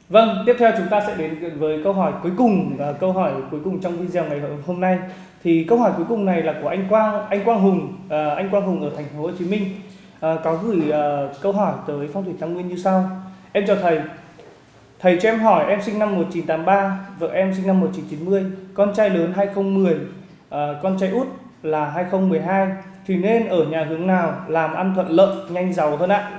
Vâng, tiếp theo chúng ta sẽ đến với câu hỏi cuối cùng, câu hỏi cuối cùng trong video ngày hôm nay. Thì câu hỏi cuối cùng này là của anh Quang Hùng, anh Quang Hùng ở thành phố Hồ Chí Minh. Có gửi câu hỏi tới Phong thủy Tam Nguyên như sau. Em chào thầy. Thầy cho em hỏi, em sinh năm 1983, vợ em sinh năm 1990, con trai lớn 2010, con trai út là 2012, thì nên ở nhà hướng nào làm ăn thuận lợi, nhanh giàu hơn ạ?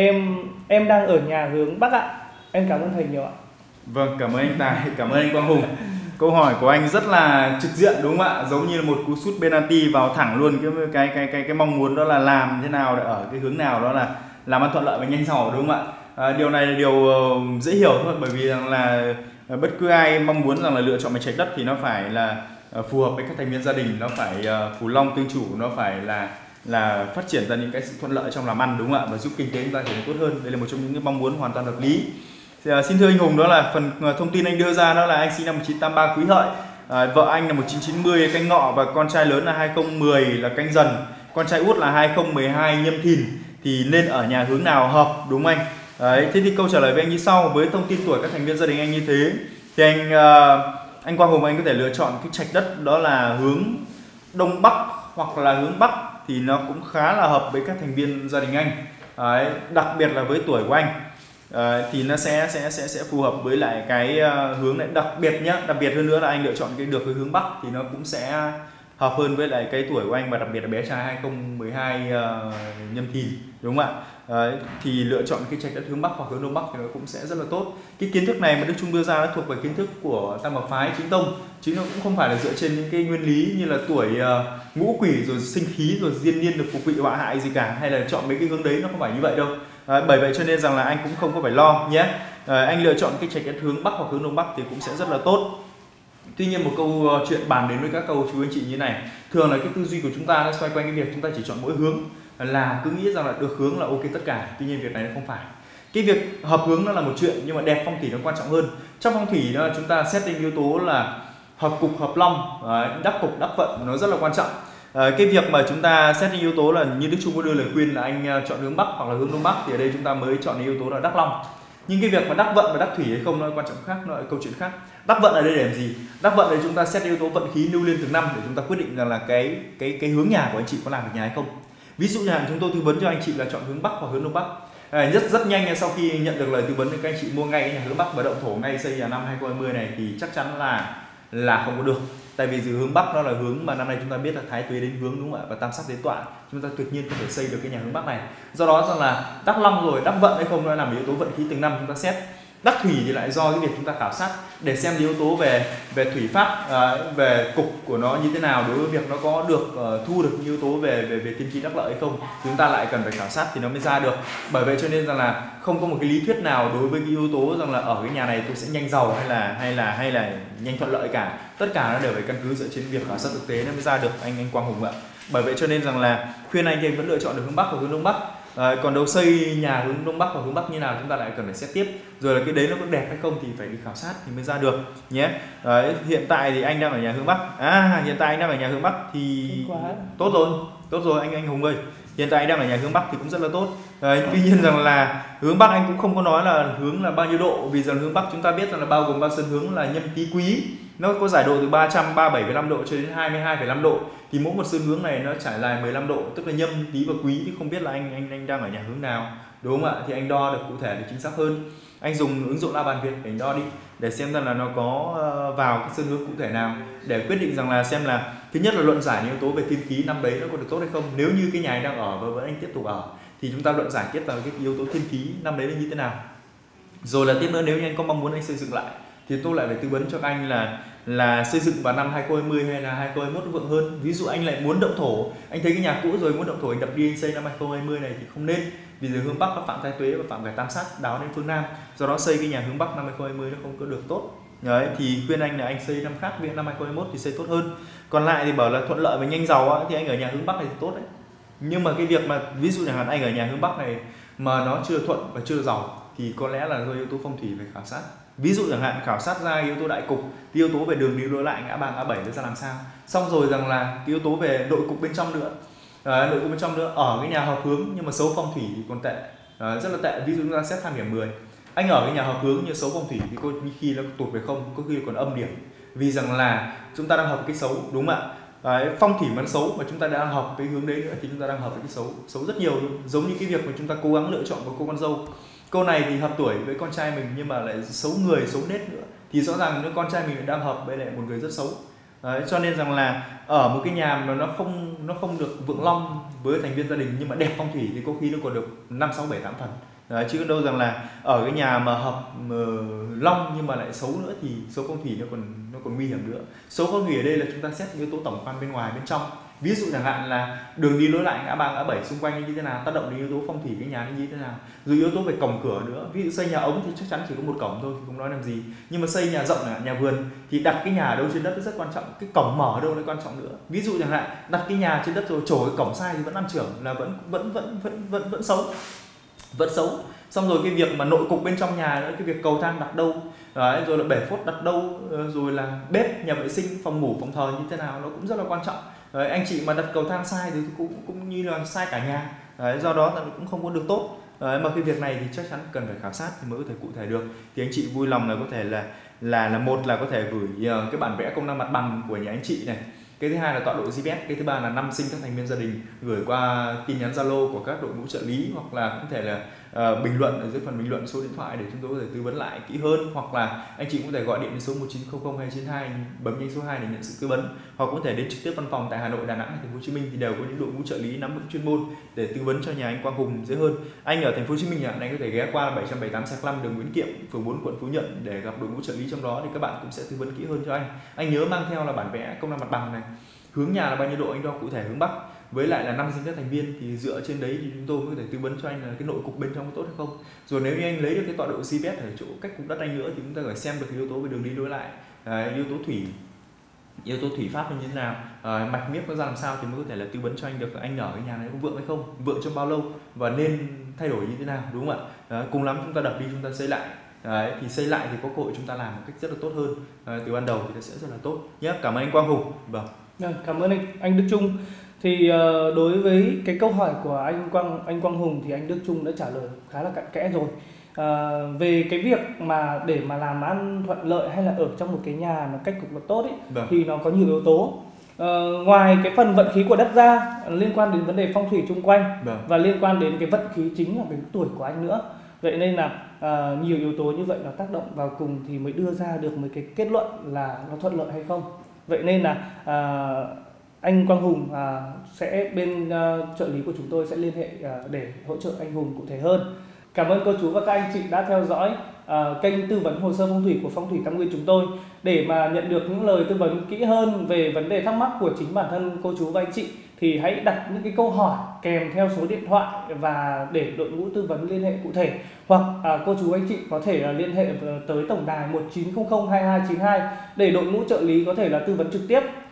Em đang ở nhà hướng Bắc ạ. Em cảm ơn thầy nhiều ạ. Vâng, cảm ơn anh Tài, cảm ơn anh Quang Hùng. Câu hỏi của anh rất là trực diện đúng không ạ? Giống như là một cú sút penalty vào thẳng luôn cái mong muốn đó là làm thế nào để ở cái hướng nào, đó là làm ăn thuận lợi và nhanh giàu đúng không ạ? Điều này là điều dễ hiểu thôi, bởi vì rằng là bất cứ ai mong muốn rằng là lựa chọn mạch trạch đất thì nó phải là phù hợp với các thành viên gia đình, nó phải phù long tương chủ, nó phải là phát triển ra những cái sự thuận lợi trong làm ăn đúng không ạ, và giúp kinh tế chúng ta trở nên tốt hơn. Đây là một trong những cái mong muốn hoàn toàn hợp lý. Xin thưa anh Hùng, đó là phần thông tin anh đưa ra, đó là anh sinh năm 1983 Quý Hợi, vợ anh là 1990 Canh Ngọ, và con trai lớn là 2010 là Canh Dần, con trai út là 2012 Nhâm Thìn, thì nên ở nhà hướng nào hợp đúng không anh? Đấy, thế thì câu trả lời với anh như sau. Với thông tin tuổi các thành viên gia đình anh như thế thì anh Quang Hùng anh có thể lựa chọn cái trạch đất đó là hướng Đông Bắc hoặc là hướng Bắc, thì nó cũng khá là hợp với các thành viên gia đình anh. Đấy, đặc biệt là với tuổi của anh. Thì nó sẽ phù hợp với lại cái hướng này, đặc biệt hơn nữa là anh lựa chọn cái hướng Bắc thì nó cũng sẽ hợp hơn với lại cái tuổi của anh, và đặc biệt là bé trai 2012 Nhâm Thìn đúng không ạ? Thì lựa chọn cái trạch đất hướng Bắc hoặc hướng Đông Bắc thì nó cũng sẽ rất là tốt. Cái kiến thức này mà Đức Trung đưa ra nó thuộc về kiến thức của Tam Hợp phái chính tông, chứ nó cũng không phải là dựa trên những cái nguyên lý như là tuổi ngũ quỷ rồi sinh khí rồi diên niên được phục vị họa hại gì cả, hay là chọn mấy cái hướng đấy, nó không phải như vậy đâu. Bởi vậy cho nên rằng là anh cũng không có phải lo nhé. Anh lựa chọn cái trạch đất hướng Bắc hoặc hướng Đông Bắc thì cũng sẽ rất là tốt. Tuy nhiên một câu chuyện bàn đến với các câu chú anh chị như này, thường là cái tư duy của chúng ta nó xoay quanh cái việc chúng ta chỉ chọn mỗi hướng, là cứ nghĩ rằng là được hướng là ok tất cả. Tuy nhiên việc này nó không phải. Cái việc hợp hướng nó là một chuyện, nhưng mà đẹp phong thủy nó quan trọng hơn. Trong phong thủy đó, chúng ta xét đến yếu tố là hợp cục hợp long, đắc cục đắc vận, nó rất là quan trọng. Cái việc mà chúng ta xét những yếu tố là như Đức Trung có đưa lời khuyên là anh chọn hướng Bắc hoặc là hướng Đông Bắc, thì ở đây chúng ta mới chọn những yếu tố là đắc long. Nhưng cái việc mà đắc vận và đắc thủy hay không nó quan trọng khác, nó là câu chuyện khác. Đắc vận ở đây để làm gì? Đắc vận là chúng ta xét yếu tố vận khí lưu liên từng năm để chúng ta quyết định rằng là cái hướng nhà của anh chị có làm được nhà hay không. Ví dụ như là chúng tôi tư vấn cho anh chị là chọn hướng Bắc hoặc hướng Đông Bắc. Rất nhanh sau khi nhận được lời tư vấn thì các anh chị mua ngay cái nhà hướng Bắc và động thổ ngay xây nhà năm 2020 này thì chắc chắn là không có được. Tại vì từ hướng Bắc nó là hướng mà năm nay chúng ta biết là thái tuế đến hướng đúng không ạ, và tam sắc đến tọa, chúng ta tuyệt nhiên không thể xây được cái nhà hướng Bắc này. Do đó rằng là đắc long rồi đắc vận hay không nó nằm yếu tố vận khí từng năm chúng ta xét. Đắc thủy thì lại do cái việc chúng ta khảo sát để xem yếu tố về thủy pháp, về cục của nó như thế nào, đối với việc nó có được thu được những yếu tố về thiên khí đắc lợi hay không, chúng ta lại cần phải khảo sát thì nó mới ra được. Bởi vậy cho nên rằng là không có một cái lý thuyết nào đối với cái yếu tố rằng là ở cái nhà này tôi sẽ nhanh giàu hay là nhanh thuận lợi cả. Tất cả nó đều phải căn cứ dựa trên việc khảo sát thực tế nó mới ra được anh Quang Hùng ạ. Bởi vậy cho nên rằng là khuyên anh thì vẫn lựa chọn được hướng Bắc hoặc hướng Đông Bắc. Còn đâu xây nhà hướng Đông Bắc hoặc hướng Bắc như nào chúng ta lại cần phải xét tiếp, rồi là cái đấy nó có đẹp hay không thì phải đi khảo sát thì mới ra được nhé. Hiện tại thì anh đang ở nhà hướng Bắc. Hiện tại anh đang ở nhà hướng Bắc thì tốt rồi anh Hùng ơi. Hiện tại anh đang ở nhà hướng Bắc thì cũng rất là tốt. Tuy nhiên rằng là hướng Bắc anh cũng không có nói là hướng là bao nhiêu độ, vì rằng hướng Bắc chúng ta biết rằng là bao gồm 3 sơn hướng là Nhâm Tý Quý, nó có giải độ từ 337,5 độ cho đến 22,5 độ, thì mỗi một sơn hướng này nó trải dài 15 độ, tức là Nhâm, Tý và Quý, thì không biết là anh đang ở nhà hướng nào đúng không ạ? Thì anh đo được cụ thể để chính xác hơn. Anh dùng ứng dụng La Bàn Việt để anh đo đi, để xem rằng là nó có vào cái sơn hướng cụ thể nào, để quyết định rằng là xem là thứ nhất là luận giải những yếu tố về thiên khí năm đấy nó có được tốt hay không. Nếu như cái nhà anh đang ở và vẫn anh tiếp tục ở thì chúng ta luận giải tiếp là cái yếu tố thiên khí năm đấy là như thế nào. Rồi là tiếp nữa, nếu như anh có mong muốn anh xây dựng lại thì tôi lại phải tư vấn cho các anh là xây dựng vào năm 2020 hay là 2021 vượng hơn. Ví dụ anh lại muốn động thổ, anh thấy cái nhà cũ rồi muốn động thổ, anh đập đi anh xây năm 2020 này thì không nên, vì giờ hướng Bắc nó phạm thái tuế và phạm cả tam sát đáo đến phương Nam, do đó xây cái nhà hướng Bắc năm 2020 nó không có được tốt. Đấy, thì khuyên anh là anh xây năm khác, vì năm 2021 thì xây tốt hơn. Còn lại thì bảo là thuận lợi và nhanh giàu á, thì anh ở nhà hướng Bắc này thì tốt đấy. Nhưng mà cái việc mà ví dụ chẳng hạn anh ở nhà hướng Bắc này mà nó chưa thuận và chưa giàu thì có lẽ là do yếu tố phong thủy phải khảo sát. Ví dụ chẳng hạn khảo sát ra yếu tố đại cục, yếu tố về đường đi lối lại, ngã ba ngã bảy nó ra làm sao. Xong rồi rằng là cái yếu tố về nội cục bên trong nữa. Nội cục bên trong nữa, ở cái nhà hợp hướng nhưng mà xấu phong thủy thì còn tệ, rất là tệ. Ví dụ chúng ta xét tham điểm 10, Anh ở cái nhà hợp hướng như xấu phong thủy thì có khi nó tụt về không, có khi còn âm điểm, vì rằng là chúng ta đang hợp cái xấu, đúng không ạ? Đấy, phong thủy mà nó xấu mà chúng ta đã hợp với hướng đấy nữa thì chúng ta đang hợp với cái xấu rất nhiều luôn. Giống như cái việc mà chúng ta cố gắng lựa chọn một cô con dâu, cô này thì hợp tuổi với con trai mình nhưng mà lại xấu người xấu nết nữa, thì rõ ràng nếu con trai mình đang hợp với lại một người rất xấu. Đấy, cho nên rằng là ở một cái nhà mà nó không được vượng long với thành viên gia đình nhưng mà đẹp phong thủy thì có khi nó còn được 5, 6, 7, 8 phần. Đấy, chứ đâu rằng là ở cái nhà mà hợp long nhưng mà lại xấu nữa thì xấu phong thủy nó còn nguy hiểm nữa. Xấu phong thủy ở đây là chúng ta xét yếu tố tổng quan bên ngoài bên trong, ví dụ chẳng hạn là đường đi lối lại ngã ba ngã bảy xung quanh như thế nào, tác động đến yếu tố phong thủy cái nhà như thế nào, rồi yếu tố về cổng cửa nữa. Ví dụ xây nhà ống thì chắc chắn chỉ có một cổng thôi thì không nói làm gì, nhưng mà xây nhà rộng là nhà vườn thì đặt cái nhà ở đâu trên đất rất quan trọng, cái cổng mở ở đâu lại quan trọng nữa. Ví dụ chẳng hạn đặt cái nhà trên đất rồi trổ cái cổng sai thì vẫn ăn trưởng, là vẫn xấu. Xong rồi cái việc mà nội cục bên trong nhà nữa, cái việc cầu thang đặt đâu, đấy, rồi là bể phốt đặt đâu, rồi là bếp, nhà vệ sinh, phòng ngủ, phòng thờ như thế nào, nó cũng rất là quan trọng. Đấy, anh chị mà đặt cầu thang sai thì cũng như là sai cả nhà. Đấy, do đó là cũng không có được tốt. Đấy, mà cái việc này thì chắc chắn cần phải khảo sát thì mới có thể cụ thể được. Thì anh chị vui lòng là có thể là một là có thể gửi cái bản vẽ công năng mặt bằng của nhà anh chị này. Cái thứ hai là tọa độ GPS, cái thứ ba là năm sinh các thành viên gia đình, gửi qua tin nhắn Zalo của các đội ngũ trợ lý, hoặc là có thể là bình luận ở dưới phần bình luận số điện thoại để chúng tôi có thể tư vấn lại kỹ hơn, hoặc là anh chị cũng có thể gọi điện đến số 1900 292, bấm nhanh số 2 để nhận sự tư vấn, hoặc có thể đến trực tiếp văn phòng tại Hà Nội, Đà Nẵng, Thành phố Hồ Chí Minh thì đều có những đội ngũ trợ lý nắm vững chuyên môn để tư vấn cho nhà anh Quang Hùng dễ hơn. Anh ở Thành phố Hồ Chí Minh anh có thể ghé qua 778/5 đường Nguyễn Kiệm, phường 4, quận Phú Nhuận để gặp đội ngũ trợ lý trong đó, thì các bạn cũng sẽ tư vấn kỹ hơn cho anh. Anh nhớ mang theo là bản vẽ công năng mặt bằng này, hướng nhà là bao nhiêu độ anh đo cụ thể hướng bắc, với lại là năm sinh các thành viên, thì dựa trên đấy thì chúng tôi có thể tư vấn cho anh là cái nội cục bên trong có tốt hay không. Rồi nếu như anh lấy được cái tọa độ GPS ở chỗ cách cục đất anh nữa thì chúng ta phải xem được cái yếu tố về đường đi lối lại, yếu tố thủy pháp như thế nào, mạch miếc nó ra làm sao thì mới có thể là tư vấn cho anh được anh ở cái nhà này có vượng hay không, vượng trong bao lâu và nên thay đổi như thế nào, đúng không ạ? Cùng lắm chúng ta đập đi chúng ta xây lại. Đấy, thì xây lại thì có cơ hội chúng ta làm một cách rất là tốt hơn. Từ ban đầu thì nó sẽ rất là tốt nhé. Cảm ơn anh Quang Hùng. Vâng. Cảm ơn anh Đức Trung. Thì đối với cái câu hỏi của anh Quang Hùng thì anh Đức Trung đã trả lời khá là cặn kẽ rồi. Về cái việc mà để mà làm ăn thuận lợi hay là ở trong một cái nhà nó cách cục nó tốt ấy, Vâng. thì nó có nhiều yếu tố. Ngoài cái phần vận khí của đất ra, liên quan đến vấn đề phong thủy xung quanh, Vâng. và liên quan đến cái vận khí chính là cái tuổi của anh nữa. Vậy nên là nhiều yếu tố như vậy nó tác động vào cùng thì mới đưa ra được một cái kết luận là nó thuận lợi hay không. Vậy nên là anh Quang Hùng sẽ bên trợ lý của chúng tôi sẽ liên hệ để hỗ trợ anh Hùng cụ thể hơn. Cảm ơn cô chú và các anh chị đã theo dõi kênh tư vấn hồ sơ phong thủy của Phong thủy Tam Nguyên chúng tôi. Để mà nhận được những lời tư vấn kỹ hơn về vấn đề thắc mắc của chính bản thân cô chú và anh chị thì hãy đặt những cái câu hỏi kèm theo số điện thoại và để đội ngũ tư vấn liên hệ cụ thể, hoặc cô chú anh chị có thể liên hệ tới tổng đài 1900 2292 để đội ngũ trợ lý có thể là tư vấn trực tiếp